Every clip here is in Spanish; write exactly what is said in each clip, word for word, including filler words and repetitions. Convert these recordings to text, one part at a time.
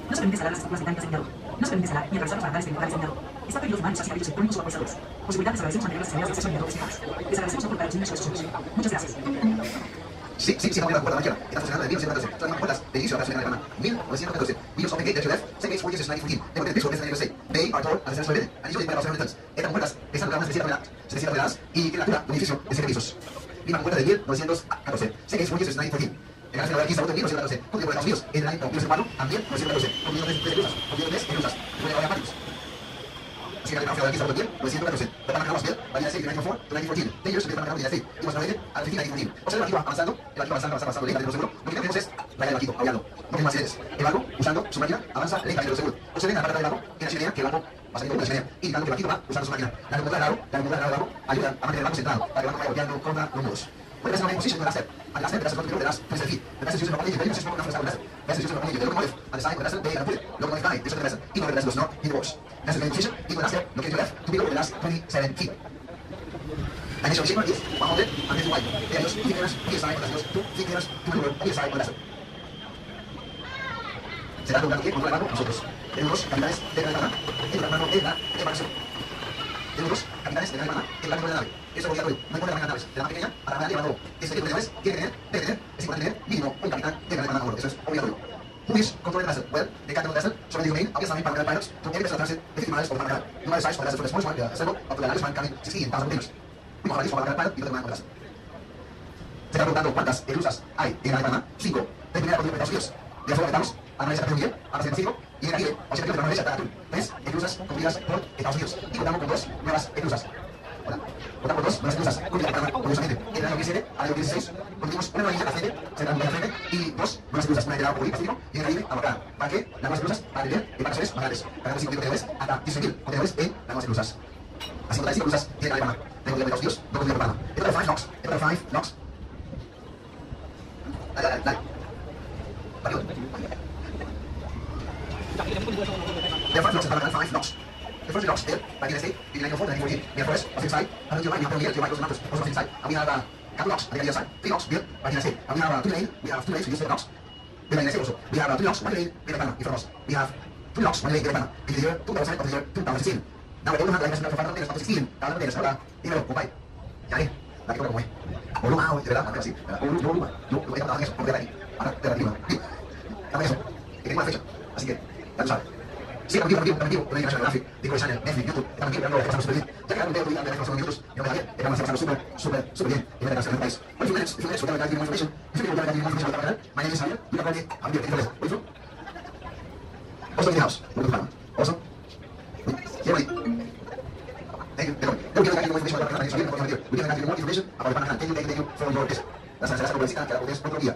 No se permite escalar las estructuras mecánicas del mirador. No se permite escalar ni atravesar los barandales perimetrales del mirador. Está prohibido fumar y usar cigarrillos electrónicos o vaporizadores. Por seguridad les agradecemos mantener las escaleras de acceso al mirador desplegadas. Les agradecemos no cortar los niños o sus ojos. Muchas gracias. Sí, sí, sí, la puerta de la izquierda. Está funcionando de mil novecientos catorce. Son las puertas de inicio de la operación alemana. mil novecientos catorce. Windows open gate to left. Same gate four years since nineteen fourteen. They were the picture of the They are tall as the National Building. And usually para los residentes. Estas puertas están logradas setecientas toneladas y tiene la altura de un edificio de siete pisos. Misma puerta de mil novecientos catorce. Same gate four years since nineteen fourteen. El canal de quince de agosto de mil novecientos catorce. Código de Estados Unidos en el año mil novecientos cuatro a mil novecientos catorce. Código de tres rusas. Código de tres rusas. Código de apáticos. Así que la canal de quince de agosto de mil novecientos catorce. The Panama Canal was built by the United States in nineteen oh four to nineteen fourteen. Ten years to the Panama Canal in the United States. It was renovated at fifteen nineteen fourteen. Observa el archivo avanzando. El archivo avanzando, avanzando, avanzando, lentamente, seguro. Lo que tenemos es la del archivo, aullando. No tenemos accidentes. El barco, usando su máquina, avanza lentamente, seguro. Observen en la parte del barco que la chimenea, que el barco va saliendo de la chimenea, indicando que el barquito va usando su máquina. La locomotora del aro, la locomotora del aro ayudan a mantener el barco centrado para que el barco vaya golpeando contra los muros. When the vessel position the last step, and the last step, the vessel control the last twenty feet. The vessel uses the locomotive, the vessel uses the vessel. The vessel uses the locomotive, the locomotive, and the side of the vessel, they put it. Locomotive guide, this is the vessel. In order the vessel does not hit the walls. Vessel main position, in the last step, located to the left, to below the last twenty-seven feet. And initial chamber is one hundred and fifty wide. There are just three meters on each side of the vessel, two three meters to maneuver on each side of the vessel. Será preguntando quién controla el barco, nosotros. Tenemos dos capitanes de la nave, el hermano de la embarcación. Tenemos dos capitanes de la nave, el barco de la nave. Eso es obligatorio, no importa la naves, de la más pequeña a la más grande y a la nueva. Este tipo de naves tiene que tener, debe tener, es importante tener mínimo un capitán de la nave a bordo. Eso es obligatorio. Who is controlling the vessel? Well, the captain of the vessel, so the main, obviously, para pilots, to every vessel transit fifty miles over the canal. No matter size, for the vessel, for the smallest one, the vessel, up to the largest one, carrying sixteen thousand containers. We must para pilot y lo demás con vessel. Se está preguntando cuántas elusas hay en la Panamá. Cinco. De primera por Estados Unidos. De la forma que estamos, a la Capitán Miguel, a la Pacífico, y en el Caribe, ochenta kilómetros de la derecha de Atún. Tres elusas cumplidas por Estados Unidos. Y contamos con dos nuevas elusas. Hola. Contamos con dos nuevas elusas cumplidas por Panamá, curiosamente. En el año diecisiete al año dieciséis, cumplimos una nueva isla a la frente, se da una frente, y dos nuevas elusas, una en el lado Pacífico y en el Caribe a Bacana. ¿Para qué? Las nuevas elusas para atender embarcaciones más grandes. Para cinco contenedores hasta dieciséis mil contenedores en las nuevas elusas. Así que cinco elusas tiene la Panamá. Tengo de Estados Unidos, dos de Panamá. El total five knocks. El total five knocks. Dale, dale, dale. There are five knocks and five knocks. The first knocks built by the United States in nineteen oh four to nineteen fourteen. We have forests of inside, and you might have to get your micros and macros also of inside. And we have a couple knocks on the other side. Three knocks built by the United States. And we have uh, two lane, we have two lanes, we use the knocks. Built by the United States also. We have uh, two knocks, one lane, with a Panama in front of us. We have two knocks, one lane, with a Panama. In the year two thousand of the year two thousand sixteen. Now we don't have the investment for five hundred sixteen. Cada vez ahora, dímelo, compadre. Ya ve, la que toca como es. Boluma, de verdad, así. Boluma, yo lo voy a trabajar en eso, porque de aquí. Ahora, te la digo. Dame eso, que tengo una fecha. Así que, ya lo sabes. Sí, contigo, contigo, contigo, con la National Graphic, Discovery Channel, Netflix, YouTube, estamos aquí, pero estamos súper bien. Ya quedaron de otro día de la minutos, y vamos a ver, estamos pasando súper, súper, súper bien en la canción del país. Well, if you minutes, if you minutes, we're going to give you more information. If you want to give you more information about the canal, my name is Javier, you can call me Javier, ¿qué tal es? ¿Oído? Also in the house, we're going to also. Yeah, ready. Thank you, thank you. We're going to give you more information about the canal, Javier, we're going to give you more information about the canal. Thank you, thank you, thank you for your visit. Las gracias por visitar, que la podés otro día.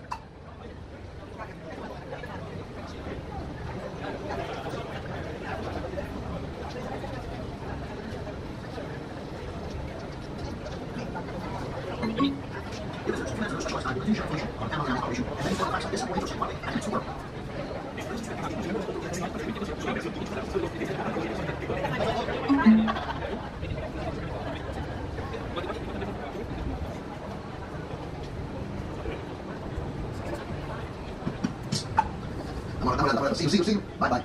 See you, see you, see you. Bye bye.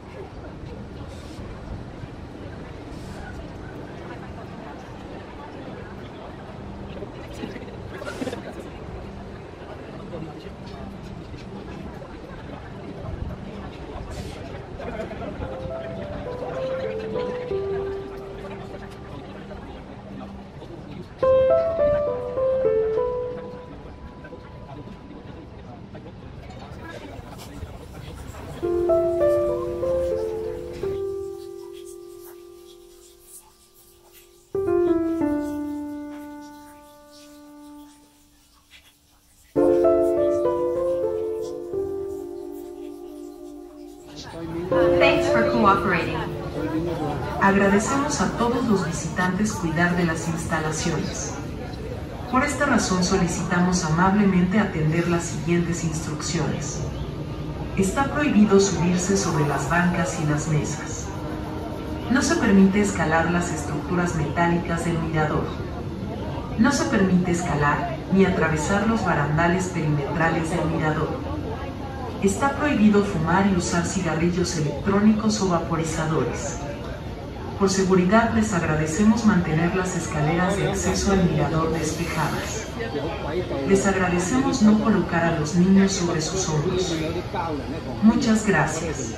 Thanks for cooperating. Agradecemos a todos los visitantes cuidar de las instalaciones. Por esta razón solicitamos amablemente atender las siguientes instrucciones. Está prohibido subirse sobre las bancas y las mesas. No se permite escalar las estructuras metálicas del mirador. No se permite escalar ni atravesar los barandales perimetrales del mirador. Está prohibido fumar y usar cigarrillos electrónicos o vaporizadores. Por seguridad les agradecemos mantener las escaleras de acceso al mirador despejadas. Les agradecemos no colocar a los niños sobre sus hombros. Muchas gracias.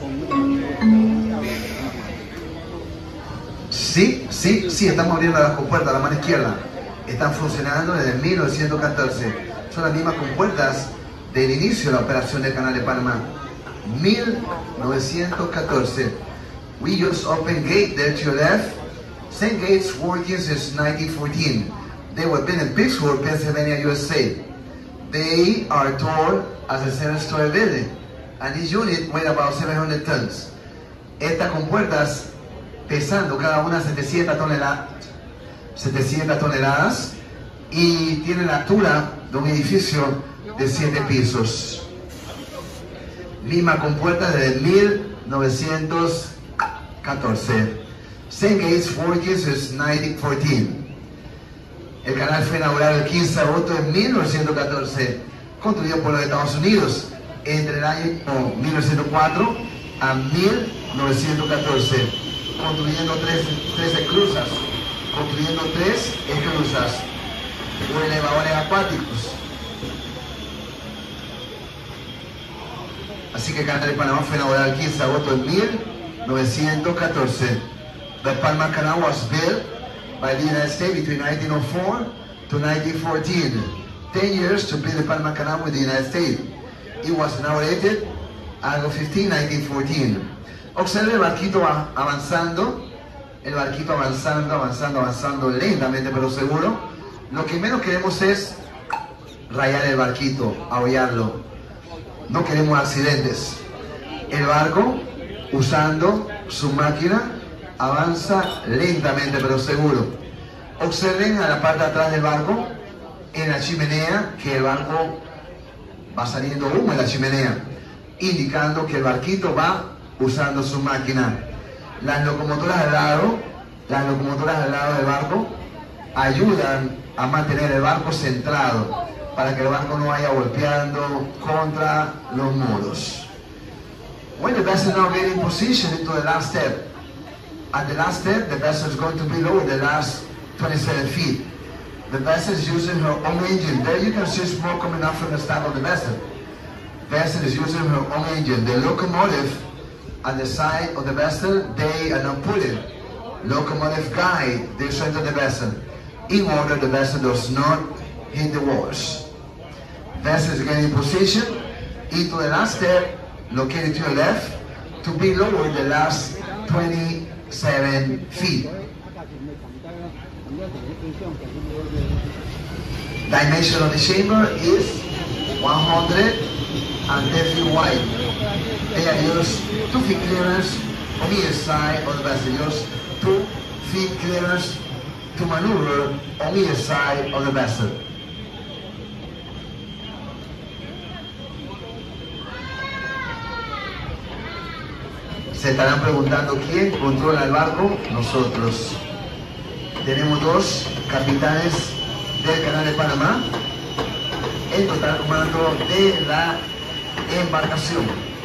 Sí, sí, sí, estamos abriendo las compuertas, la mano izquierda. Están funcionando desde mil novecientos catorce. Son las mismas compuertas del inicio de la operación del Canal de Panamá. mil novecientos catorce. We just opened gate there to your left. Same gates working since nineteen fourteen. They were built in Pittsburgh, Pennsylvania, U S A. They are tall as a seven-story building, and each unit weighs about seven hundred tons. Estas compuertas pesando cada una setecientas toneladas, setecientas toneladas y tienen la altura de un edificio de siete pisos. Misma compuerta desde mil novecientos catorce. Same gates working since nineteen fourteen. El canal fue inaugurado el quince de agosto de mil novecientos catorce, construido por los Estados Unidos entre el año mil novecientos cuatro a mil novecientos catorce, construyendo tres, tres esclusas, construyendo tres esclusas o elevadores acuáticos. Así que el Canal de Panamá fue inaugurado el quince de agosto de mil novecientos catorce. The Panama Canal was built by the United States between nineteen oh four to nineteen fourteen. Ten years to build the Panama Canal with the United States. It was inaugurated August fifteenth, nineteen fourteen. Observe el barquito avanzando, el barquito avanzando, avanzando, avanzando lentamente pero seguro. Lo que menos queremos es rayar el barquito, abollarlo. No queremos accidentes. El barco, usando su máquina, avanza lentamente pero seguro. Observen a la parte de atrás del barco, en la chimenea, que el barco va saliendo humo en la chimenea, indicando que el barquito va usando su máquina. Las locomotoras al lado, las locomotoras al lado del barco ayudan a mantener el barco centrado para que el barco no vaya golpeando contra los muros. When the vessel now get in position into the last step, at the last step the vessel is going to be lower the last twenty-seven feet. The vessel is using her own engine. There you can see smoke coming up from the stern of the vessel. The vessel is using her own engine. The locomotive at the side of the vessel, they are not pulling. Locomotive guide the center of the vessel in order the vessel does not hit the walls. Vessel is getting in position into the last step located to your left to be lower the last twenty-seven feet. Dimension of the chamber is one hundred ten feet wide. They are used two feet clearance on either side of the vessel. Use two feet clearance to maneuver on either side of the vessel. Se estarán preguntando quién controla el barco. Nosotros. Tenemos dos capitanes del Canal de Panamá, el total comando de la embarcación.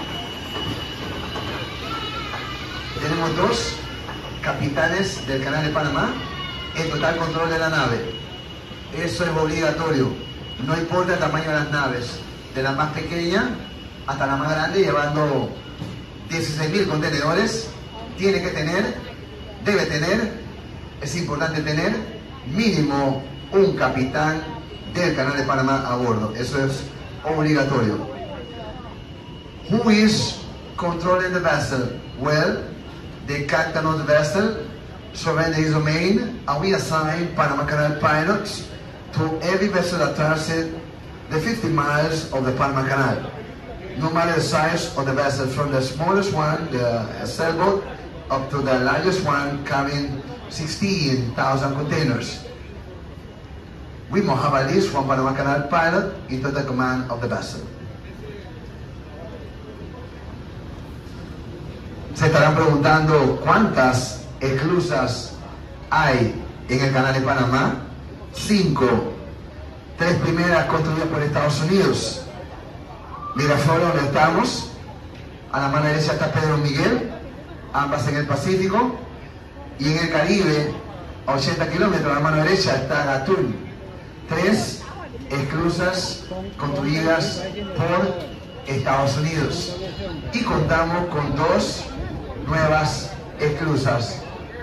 Tenemos dos capitanes del Canal de Panamá, el total control de la nave. Eso es obligatorio, no importa el tamaño de las naves, de la más pequeña hasta la más grande, llevando dieciséis mil contenedores, tiene que tener, debe tener, es importante tener mínimo un capitán del Canal de Panamá a bordo. Eso es obligatorio. Who is controlling the vessel? Well, the captain of the vessel surrender his domain, and we assign Panama Canal pilots to every vessel that transits the fifty miles of the Panama Canal. No matter the size of the vessel, from the smallest one, the sailboat, up to the largest one carrying sixteen thousand containers. We must have at least one Panama Canal pilot in total command of the vessel. Se estarán preguntando cuántas esclusas hay en el Canal de Panamá. Cinco. Tres primeras construidas por Estados Unidos. Miraflores, donde estamos. A la mano derecha está Pedro Miguel, ambas en el Pacífico. Y en el Caribe, a ochenta kilómetros a la mano derecha, está Gatún. Tres esclusas construidas por Estados Unidos. Y contamos con dos nuevas esclusas.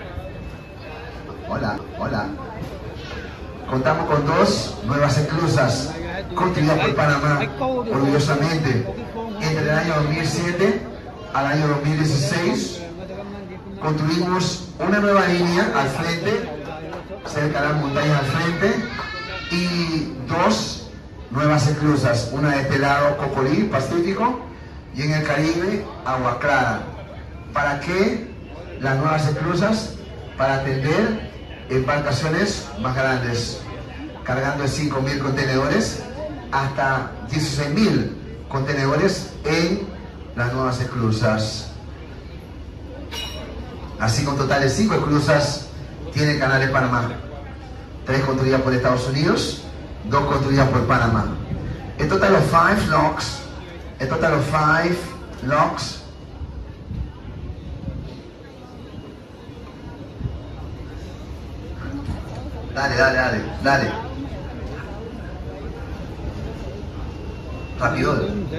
Hola, hola. Contamos con dos nuevas esclusas construidas por Panamá, orgullosamente, entre el año dos mil siete al año dos mil dieciséis. Construimos una nueva línea al frente, cerca de las montañas al frente, y dos nuevas esclusas, una de este lado, Cocolí, Pacífico, y en el Caribe, Agua Clara. ¿Para qué las nuevas esclusas? Para atender embarcaciones más grandes, cargando de cinco mil contenedores hasta dieciséis mil contenedores en las nuevas esclusas. Así, con total de cinco esclusas tiene el Canal de Panamá. Tres construidas por Estados Unidos, dos construidas por Panamá. A total of five locks, a total of five locks. Dale, dale, dale, dale. Rápido.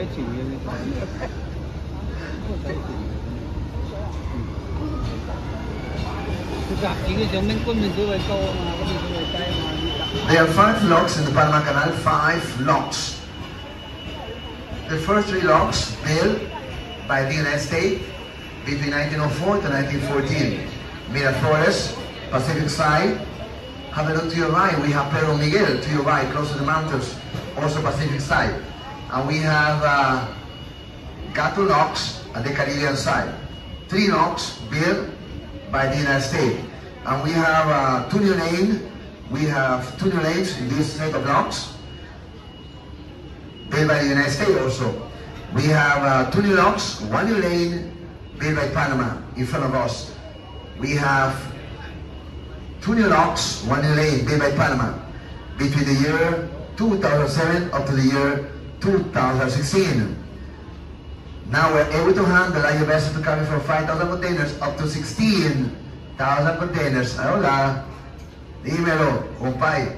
There are five locks in the Panama Canal, five locks. The first three locks built by the United States between nineteen oh four to nineteen fourteen. Miraflores, Pacific side. Have a look to your right, we have Pedro Miguel to your right, close to the mountains, also Pacific side. And we have uh, Gato locks at the Caribbean side. Three locks built by the United States. And we have uh, two new lanes, we have two new lanes in this set of locks, built by the United States also. We have uh, two new locks, one new lane, built by Panama in front of us. We have two new locks, one new lane, built by Panama, between the year two thousand seven up to the year two thousand sixteen. Now we're able to handle larger vessels to carry from five thousand containers up to sixteen thousand containers. Hola, dímelo, compay.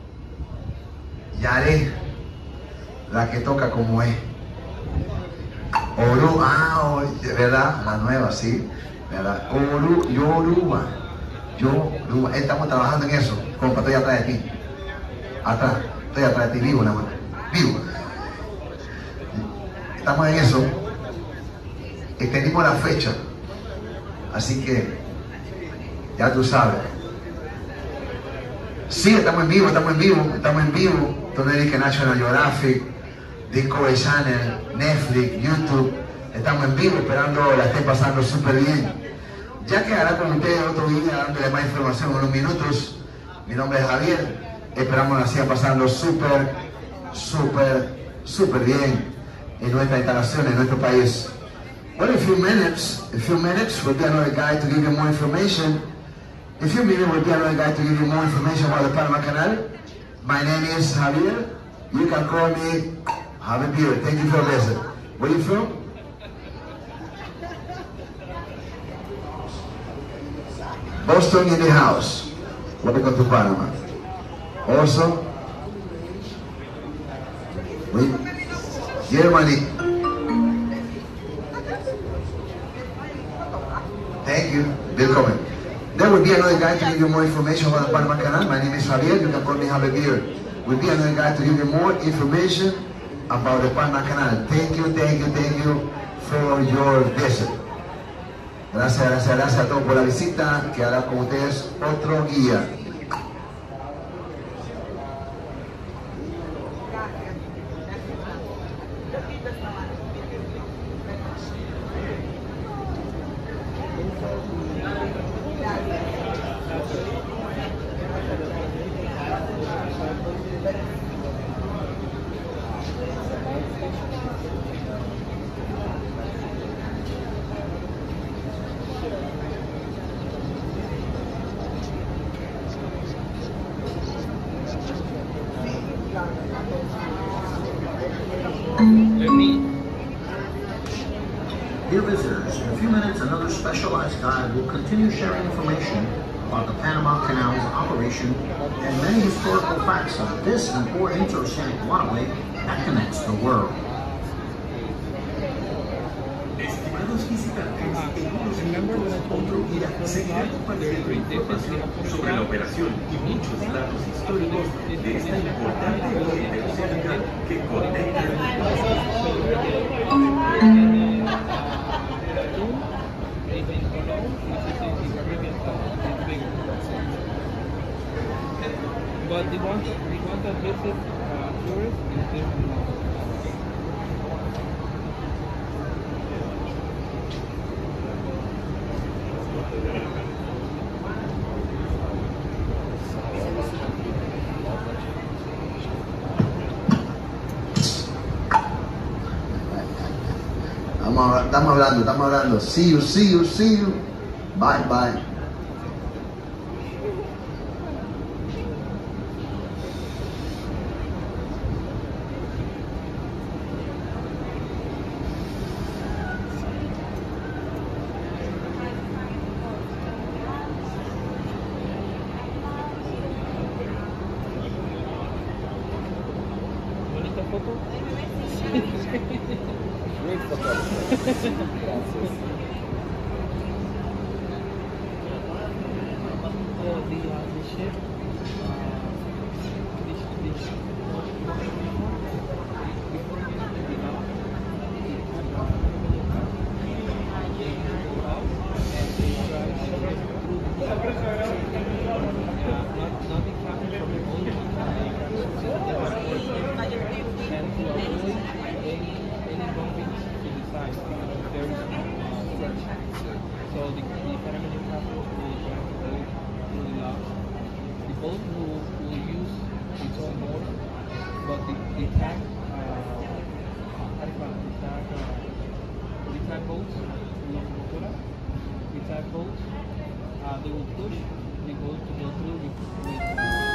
Yare, la que toca como es. Oru, ah, de verdad, la nueva, sí, verdad. Oru, Yoruba. Yo, estamos trabajando en eso, compa, estoy atrás de ti. Atrás, estoy atrás de ti, vivo nada más. Vivo. Estamos en eso. Extendimos la fecha. Así que, ya tú sabes. Sí, estamos en vivo, estamos en vivo, estamos en vivo. Tonerique National Geographic, Discovery Channel, Netflix, YouTube. Estamos en vivo, esperando la esté pasando súper bien. Ya quedará con ustedes otro día dándole más información en unos minutos. Mi nombre es Javier. Esperamos la siga pasando súper, súper, súper bien en nuestra instalación, en nuestro país. Well, in a few minutes, a few minutes, will be another guy to give you more information. In a few minutes, will be another guy to give you more information about the Panama Canal. My name is Javier. You can call me Javier. Thank you for listening. Where are you from? Boston in the house. Welcome to Panama. Also, we, Germany. Thank you. Welcome. There will be another guy to give you more information about the Panama Canal. My name is Javier. You can call me Javier. Will be another guy to give you more information about the Panama Canal. Thank you, thank you, thank you for your visit. Gracias, gracias, gracias a todos por la visita. Que hará con ustedes otro guía. In a few minutes, another specialized guide will continue sharing information about the Panama Canal's operation and many historical facts of this important interoceanic waterway that connects the world. Estimados visitantes, en unos minutos otro guía seguirá compartiendo información sobre la operación y muchos datos históricos de esta importante vía interoceánica que conecta el But the ones, the ones that visit uh, tourists is different. Estamos hablando, estamos hablando. See you, see you, see you. Bye, bye. Bonita foto. Great photography. Gracias. Oh, the, uh, the ship. Uh, this, this, So the, the Panamanian Capital will drive the boat through the locks. The boat will, will use its own motor, but the, the tank, uh, the tank, uh, the tank boats, los motoras, the tank boats, uh, they will push the boat to go through with, with uh,